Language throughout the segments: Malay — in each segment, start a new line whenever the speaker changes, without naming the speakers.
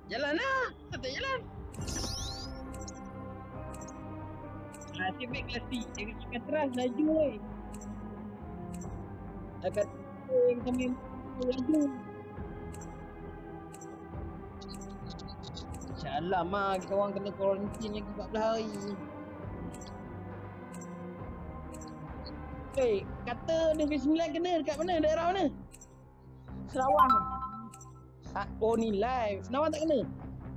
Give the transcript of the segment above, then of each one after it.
Jalan lah. Tak jalan. Nasib baik klasik. Dia akan terus laju weh. Akan yang kami laju. Insya-Allah mah kita orang kena kuarantin lagi 14 hari. Kata Negeri Sembilan kena dekat mana? Daerah mana? Serawang. Oh ni live. Senawang tak kena?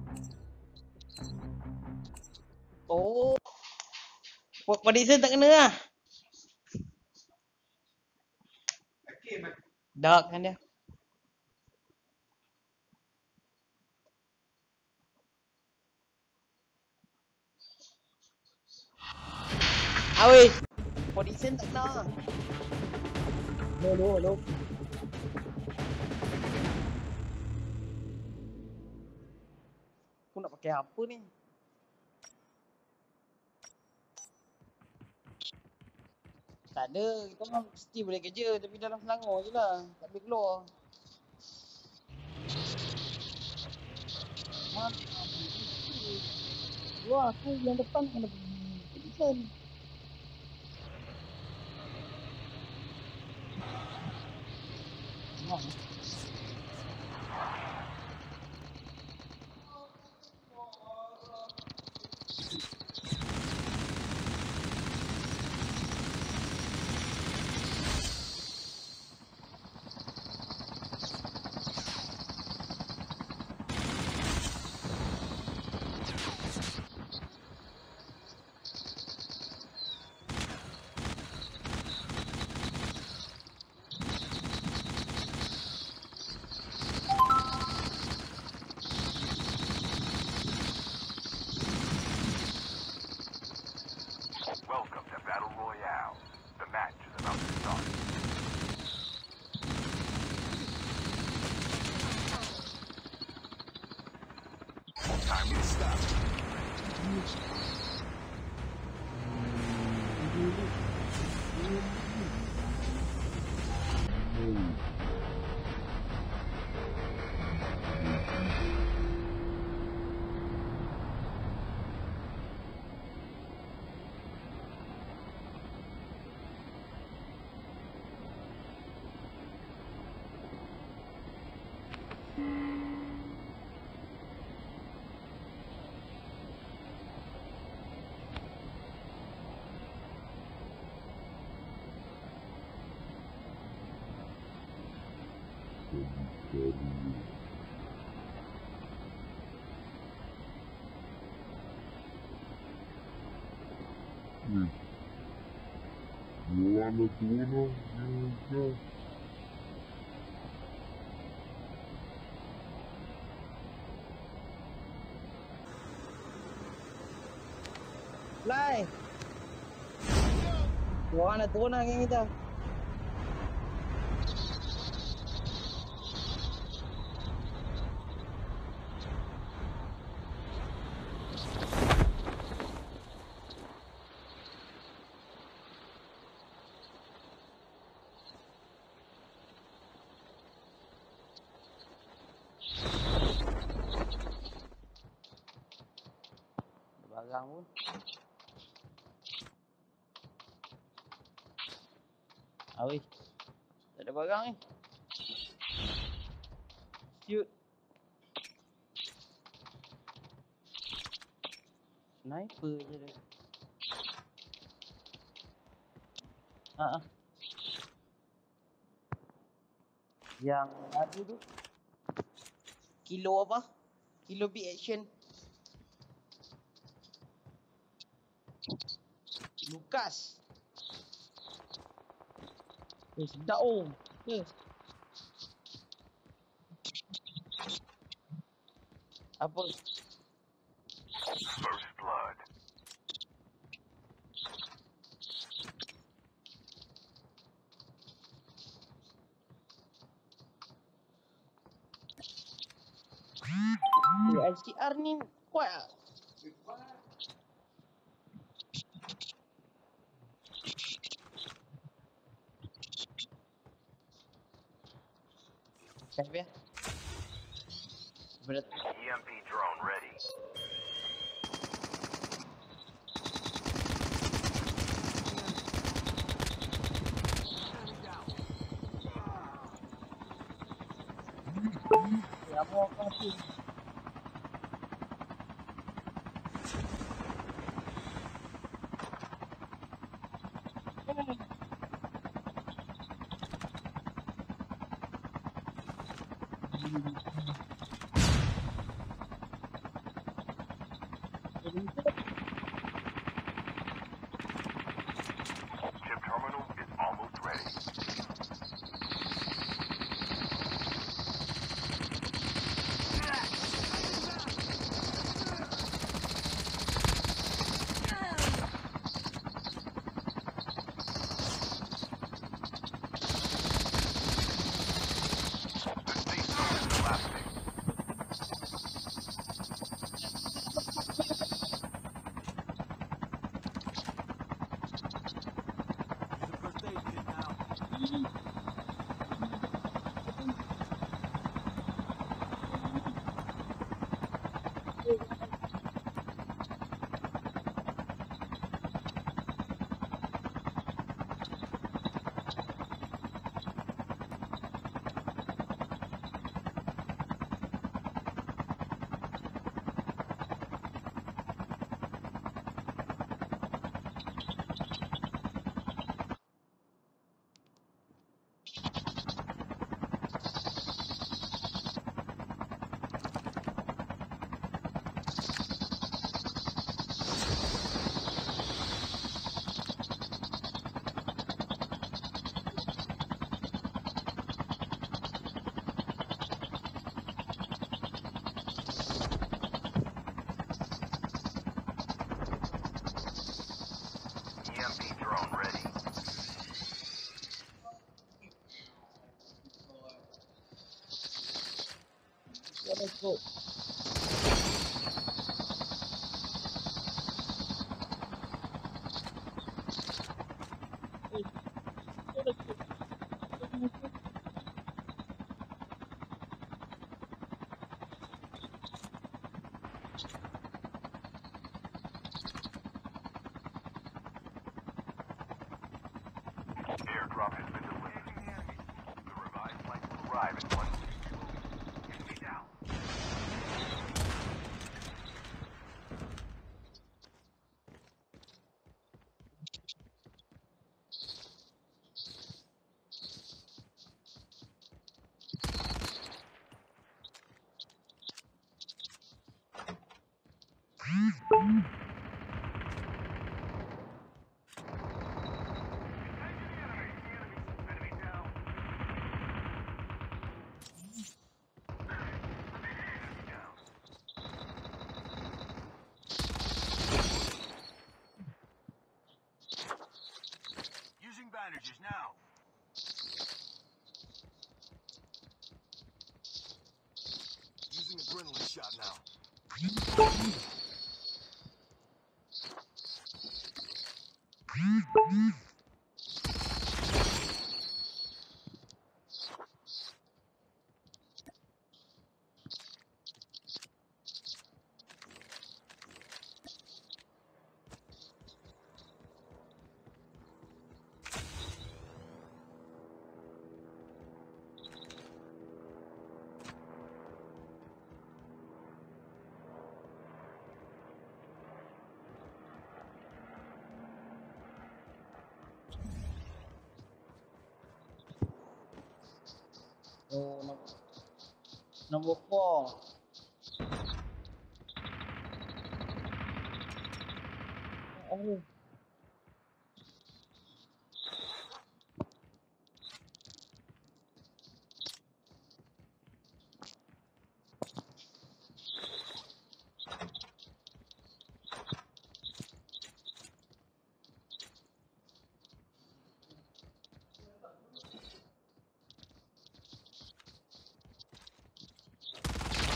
Oh. Pemeriksaan tak kena lah. Dark kan dia. Awi. Pemeriksaan tak kena. No. Aku nak pakai apa ni? Tak ada, kita orang mesti boleh kerja tapi dalam Selangor je lah. Tak boleh keluar. Wah, aku yang depan kena pergi Edison.
Welcome to Battle Royale. The match is about to start. Time to stop.
Mana tuna juga.
Lai. Orang nak turun lah geng kita. Barang pun. Awi. Tak ada barang ni. Shoot. Sniper je dia. Yang ada tu. Kilo apa? Kilo big action. Lukas. Sedap oh. Apa?
First blood.
ICR ni kuat tak? Siap ya? Berat.
EMP drone ready.
Ya mau apa sih?
Chip terminal is almost ready. The safe zone is collapsing. EMP drone ready.
Let's go.
Airdrop has been delivered. The revived flight will arrive in 1 minute. Enemy down. Enemy down. Enemy down. Using bandages now. Using adrenaline shot now.
Oh, number 4. Oh,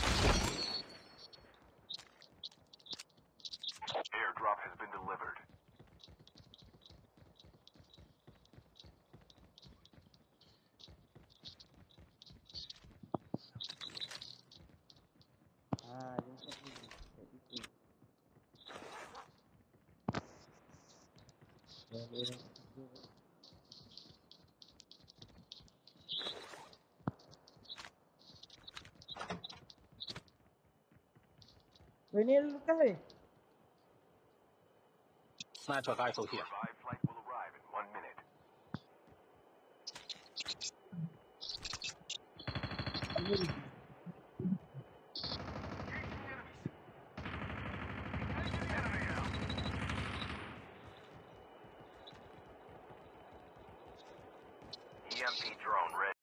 Airdrop has been delivered.
Ini Lukas weh.
Sniper rifle here.
Revived flight will arrive in 1 minute. EMP drone ready.